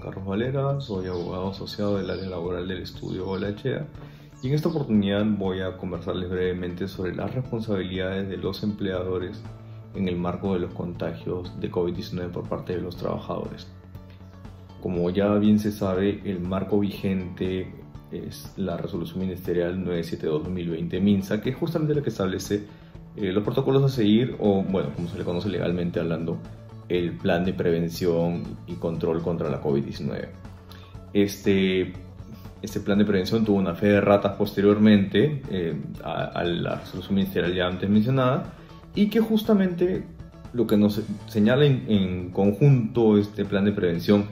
Carlos Valera, soy abogado asociado del área laboral del estudio Olaechea y en esta oportunidad voy a conversarles brevemente sobre las responsabilidades de los empleadores en el marco de los contagios de COVID-19 por parte de los trabajadores. Como ya bien se sabe, el marco vigente es la Resolución Ministerial 972-2020 MINSA, que es justamente la que establece los protocolos a seguir, o bueno, como se le conoce legalmente hablando, el plan de prevención y control contra la COVID-19. Este plan de prevención tuvo una fe de ratas posteriormente a la resolución ministerial ya antes mencionada, y que justamente lo que nos señala en conjunto este plan de prevención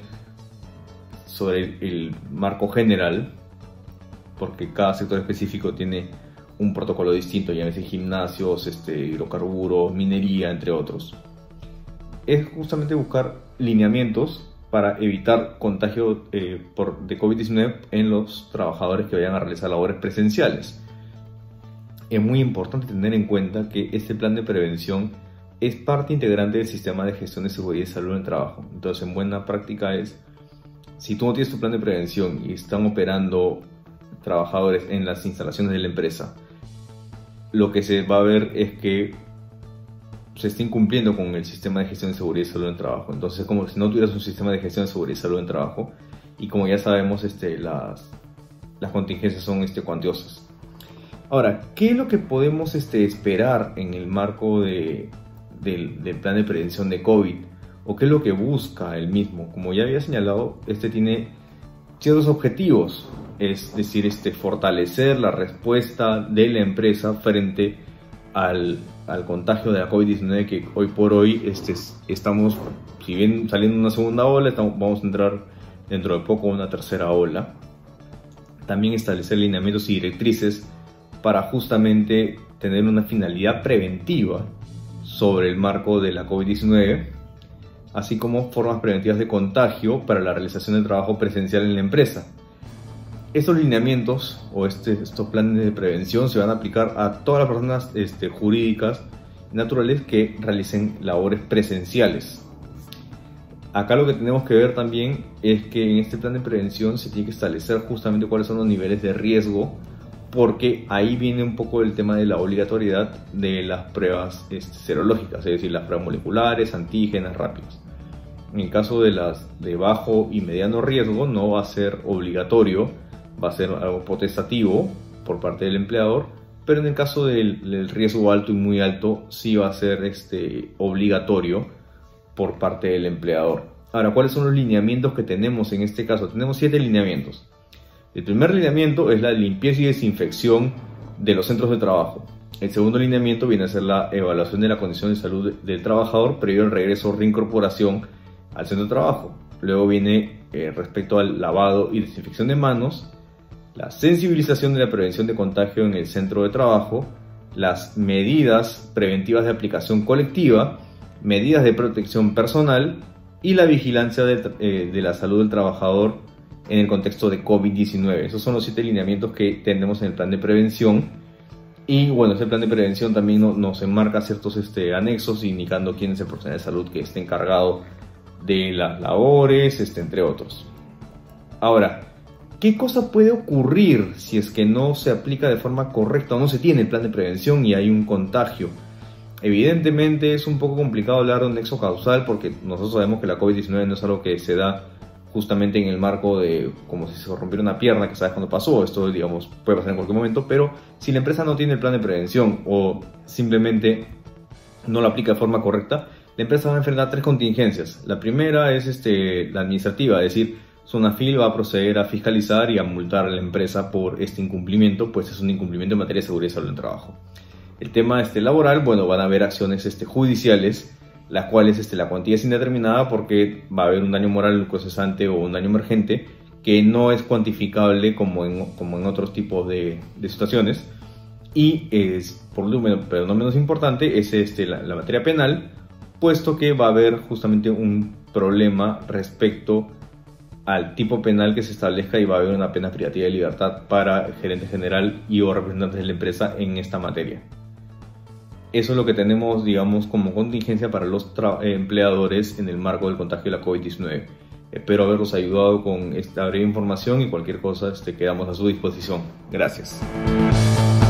sobre el marco general, porque cada sector específico tiene un protocolo distinto, llámese gimnasios, hidrocarburos, minería, entre otros, es justamente buscar lineamientos para evitar contagio de COVID-19 en los trabajadores que vayan a realizar labores presenciales. Es muy importante tener en cuenta que este plan de prevención es parte integrante del sistema de gestión de seguridad y salud en el trabajo. Entonces, en buena práctica es, si tú no tienes tu plan de prevención y están operando trabajadores en las instalaciones de la empresa, lo que se va a ver es que se está incumpliendo con el sistema de gestión de seguridad y salud en el trabajo. Entonces es como si no tuvieras un sistema de gestión de seguridad y salud en el trabajo, y como ya sabemos, las contingencias son cuantiosas. Ahora, ¿qué es lo que podemos esperar en el marco del plan de prevención de COVID? ¿O qué es lo que busca el mismo? Como ya había señalado, tiene ciertos objetivos, es decir, fortalecer la respuesta de la empresa frente al contagio de la COVID-19, que hoy por hoy estamos, si bien saliendo de una segunda ola, vamos a entrar dentro de poco a una tercera ola. También establecer lineamientos y directrices para justamente tener una finalidad preventiva sobre el marco de la COVID-19, así como formas preventivas de contagio para la realización del trabajo presencial en la empresa. Estos lineamientos o estos planes de prevención se van a aplicar a todas las personas jurídicas y naturales que realicen labores presenciales. Acá lo que tenemos que ver también es que en este plan de prevención se tiene que establecer justamente cuáles son los niveles de riesgo, porque ahí viene un poco el tema de la obligatoriedad de las pruebas serológicas, es decir, las pruebas moleculares, antígenas, rápidas. En el caso de las de bajo y mediano riesgo no va a ser obligatorio, va a ser algo potestativo por parte del empleador, pero en el caso del riesgo alto y muy alto sí va a ser obligatorio por parte del empleador. Ahora, ¿cuáles son los lineamientos que tenemos en este caso? Tenemos 7 lineamientos. El primer lineamiento es la limpieza y desinfección de los centros de trabajo. El segundo lineamiento viene a ser la evaluación de la condición de salud del trabajador previo al regreso o reincorporación al centro de trabajo. Luego viene respecto al lavado y desinfección de manos, la sensibilización de la prevención de contagio en el centro de trabajo, las medidas preventivas de aplicación colectiva, medidas de protección personal y la vigilancia de la salud del trabajador en el contexto de COVID-19. Esos son los 7 lineamientos que tenemos en el plan de prevención. Y bueno, este plan de prevención también nos enmarca ciertos anexos indicando quién es el profesional de salud que esté encargado de las labores, entre otros. Ahora, ¿qué cosa puede ocurrir si es que no se aplica de forma correcta o no se tiene el plan de prevención y hay un contagio? Evidentemente es un poco complicado hablar de un nexo causal, porque nosotros sabemos que la COVID-19 no es algo que se da justamente en el marco de como si se rompiera una pierna, que sabes cuándo pasó. Esto, digamos, puede pasar en cualquier momento, pero si la empresa no tiene el plan de prevención o simplemente no lo aplica de forma correcta, la empresa va a enfrentar 3 contingencias. La primera es la administrativa, es decir, Zonafil va a proceder a fiscalizar y a multar a la empresa por este incumplimiento, pues es un incumplimiento en materia de seguridad y salud en el trabajo. El tema laboral, bueno, van a haber acciones judiciales, las cuales la cuantía es indeterminada porque va a haber un daño moral cesante o un daño emergente que no es cuantificable como en otros tipos de situaciones. Y por último, pero no menos importante, es la materia penal, puesto que va a haber justamente un problema respecto al tipo penal que se establezca y va a haber una pena privativa de libertad para el gerente general y o representantes de la empresa en esta materia. Eso es lo que tenemos, digamos, como contingencia para los empleadores en el marco del contagio de la COVID-19. Espero haberlos ayudado con esta breve información y cualquier cosa quedamos a su disposición. Gracias.